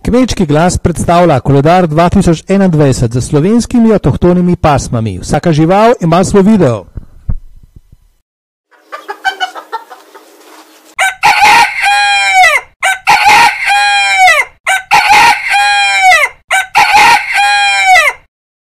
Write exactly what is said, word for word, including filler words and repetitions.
Kmečki glas predstavlja koledar dva tisoč enaindvajset za slovenskimi avtohtonimi pasmami. Vsaka žival ima svoj video.